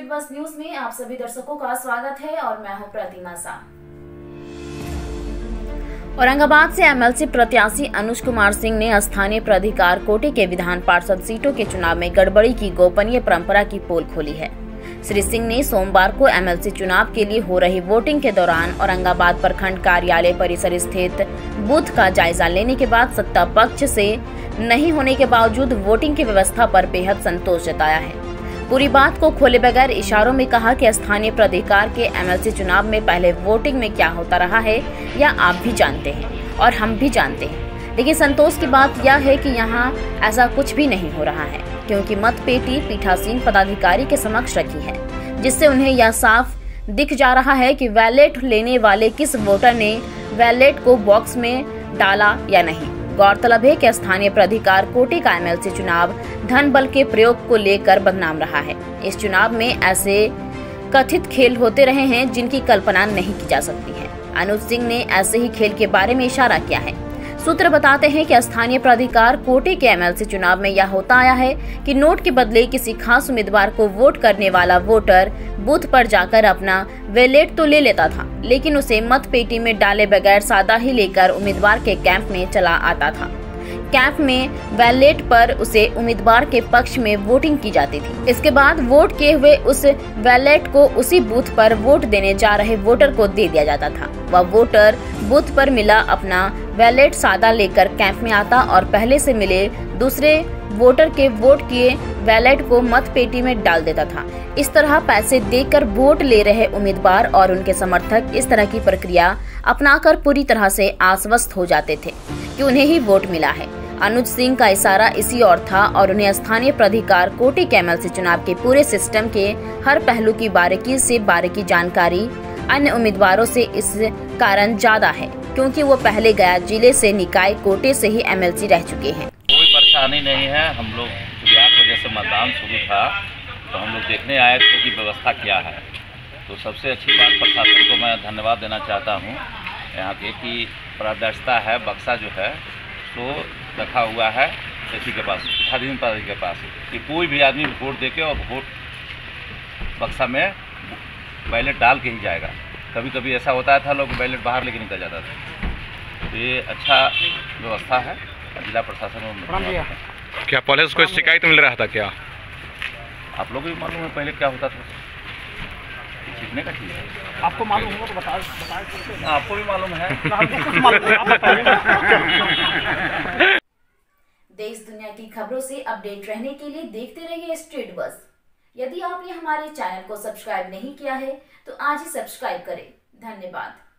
Street बस news में आप सभी दर्शकों का स्वागत है और मैं हूं प्रतिमा सा। औरंगाबाद से एमएलसी प्रत्याशी अनुज कुमार सिंह ने स्थानीय प्राधिकार कोटे के विधान पार्षद सीटों के चुनाव में गड़बड़ी की गोपनीय परंपरा की पोल खोली है। श्री सिंह ने सोमवार को एमएलसी चुनाव के लिए हो रही वोटिंग के दौरान औरंगाबाद प्रखंड कार्यालय परिसर स्थित बूथ का जायजा लेने के बाद सत्ता पक्ष से नहीं होने के बावजूद वोटिंग की व्यवस्था पर बेहद संतोष जताया है। पूरी बात को खोले बगैर इशारों में कहा कि स्थानीय प्राधिकार के एमएलसी चुनाव में पहले वोटिंग में क्या होता रहा है या आप भी जानते हैं और हम भी जानते हैं, लेकिन संतोष की बात यह है कि यहाँ ऐसा कुछ भी नहीं हो रहा है, क्योंकि मतपेटी पीठासीन पदाधिकारी के समक्ष रखी है, जिससे उन्हें यह साफ दिख जा रहा है कि बैलेट लेने वाले किस वोटर ने बैलेट को बॉक्स में डाला या नहीं। गौरतलब है कि स्थानीय प्राधिकार कोटे का एमएलसी चुनाव धन बल के प्रयोग को लेकर बदनाम रहा है। इस चुनाव में ऐसे कथित खेल होते रहे हैं जिनकी कल्पना नहीं की जा सकती है। अनुज सिंह ने ऐसे ही खेल के बारे में इशारा किया है। सूत्र बताते हैं कि स्थानीय प्राधिकार कोटे के एमएलसी चुनाव में यह होता आया है कि नोट के बदले किसी खास उम्मीदवार को वोट करने वाला वोटर बूथ पर जाकर अपना बैलेट तो ले लेता था, लेकिन उसे मत पेटी में डाले बगैर सादा ही लेकर उम्मीदवार के कैंप में चला आता था। कैंप में बैलेट पर उसे उम्मीदवार के पक्ष में वोटिंग की जाती थी। इसके बाद वोट किए हुए उस बैलेट को उसी बूथ पर वोट देने जा रहे वोटर को दे दिया जाता था। वह वोटर बूथ पर मिला अपना बैलेट सादा लेकर कैंप में आता और पहले से मिले दूसरे वोटर के वोट किए बैलेट को मत पेटी में डाल देता था। इस तरह पैसे देकर वोट ले रहे उम्मीदवार और उनके समर्थक इस तरह की प्रक्रिया अपनाकर पूरी तरह से आश्वस्त हो जाते थे कि उन्हें ही वोट मिला है। अनुज सिंह का इशारा इसी और था और उन्हें स्थानीय प्राधिकार कोटे के एमएलसी चुनाव के पूरे सिस्टम के हर पहलू की बारीकी जानकारी अन्य उम्मीदवारों से इस कारण ज्यादा है, क्योंकि वो पहले गया जिले से निकाय कोटे से ही एमएलसी रह चुके हैं। कोई परेशानी नहीं है। हम लोग 8 बजे से मतदान शुरू था तो हम लोग देखने आए थे कि व्यवस्था क्या है। तो सबसे अच्छी बात प्रशासन को मैं धन्यवाद देना चाहता हूँ यहाँ के कि पारदर्शिता है। बक्सा जो है तो रखा हुआ है एसी के पास, पीठासीन पदाधिकारी के पास, कि कोई भी आदमी वोट देके और वोट बक्सा में बैलेट डाल के ही जाएगा। कभी कभी ऐसा होता था लोग बैलेट बाहर लेके निकल जाता था। तो ये अच्छा व्यवस्था है जिला प्रशासन में। क्या पहले उसको शिकायत मिल रहा था क्या? आप लोगों को भी मालूम है पहले क्या होता था, जीतने का चीज़ है। आपको मालूम होगा तो बताएं। आपको भी मालूम है। देश दुनिया की खबरों से अपडेट रहने के लिए देखते रहिए स्ट्रीट बस। यदि आपने हमारे चैनल को सब्सक्राइब नहीं किया है तो आज ही सब्सक्राइब करें। धन्यवाद।